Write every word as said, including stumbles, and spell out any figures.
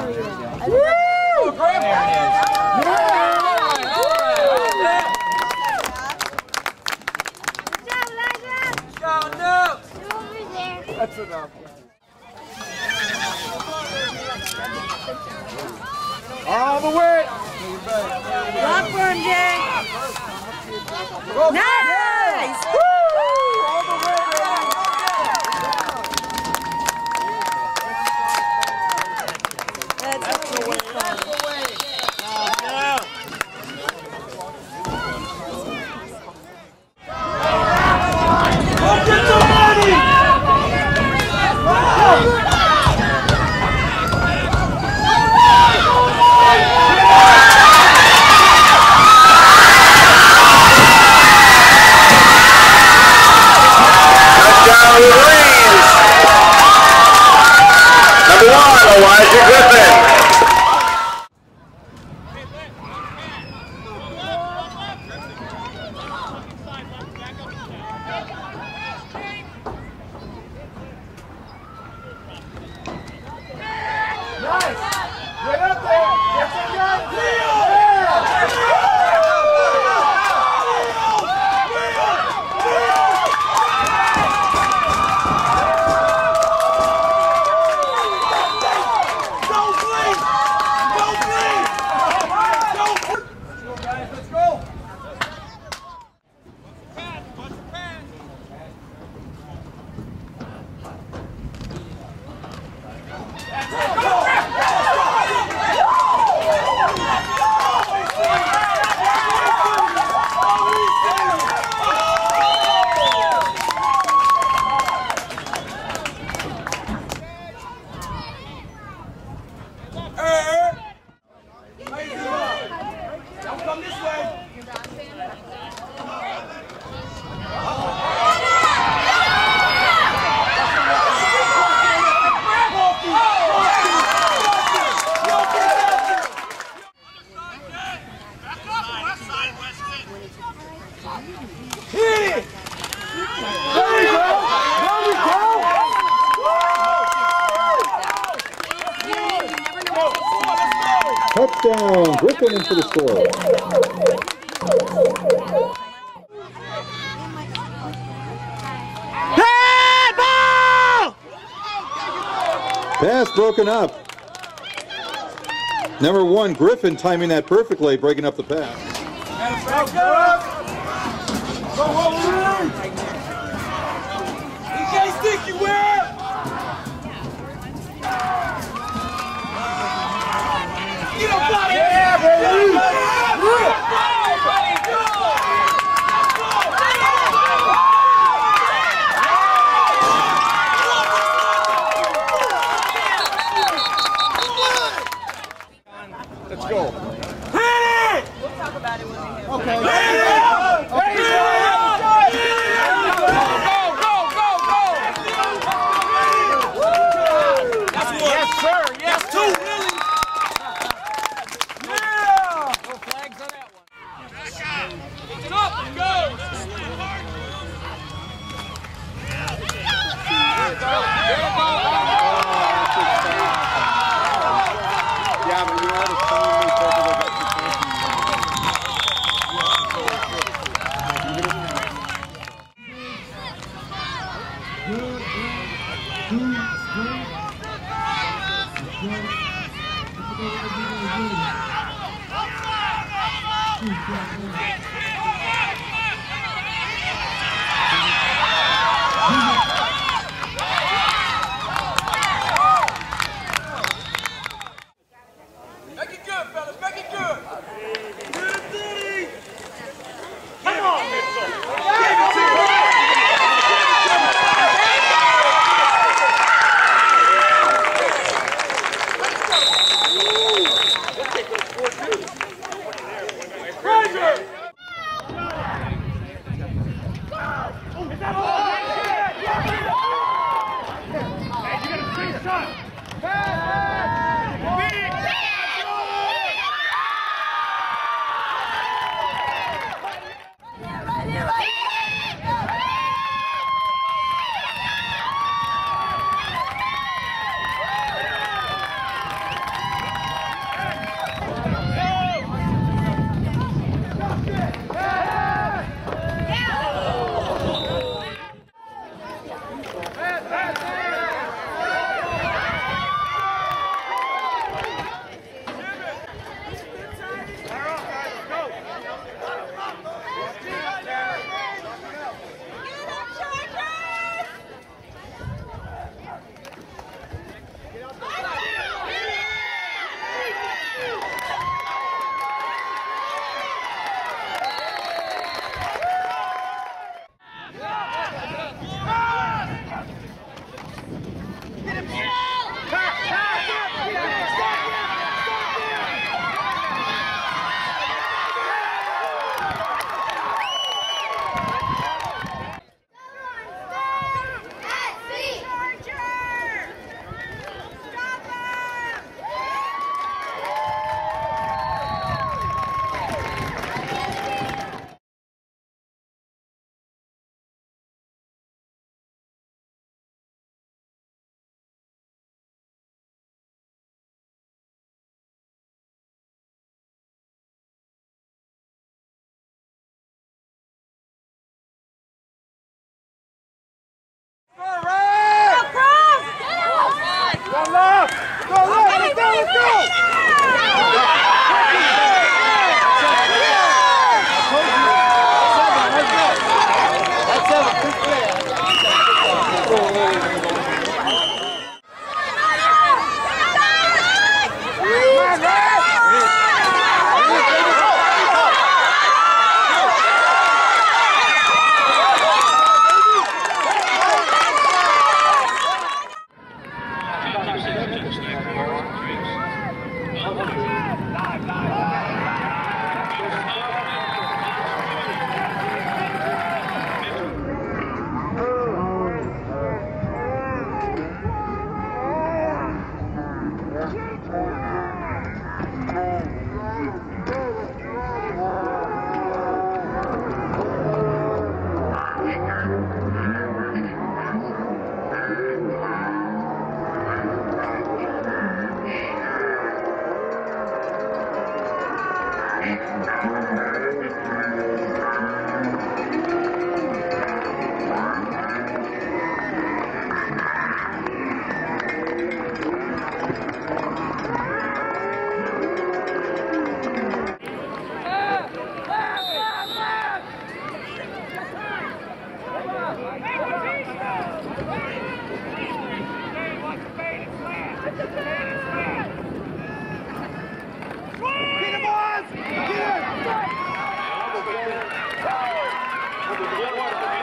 Woo! Griffin! That's enough. All the way. Block for him, Jay. Nice! Woo! All the way. That's the way. That's the way. Go get the money! Number one, Olaijah Griffin. Nice! Get up there! Get some guys! Touchdown, Griffin into the score. Pass broken up. Number one, Griffin timing that perfectly, breaking up the pass. You can't stick you where? Get up out of here! Yeah, baby! Let's go. Hit it! We'll talk about it when we get okay. Hit it! Hit it! Go, go, go, go! That's one. Yes, sir. Yes, two. Yeah! No flags on that one. It's up. Go. Yeah, but you know the phone is over the Make it good, fellas. Make it good. Come on, Mitchell. Give it to him. Fraser! Good work.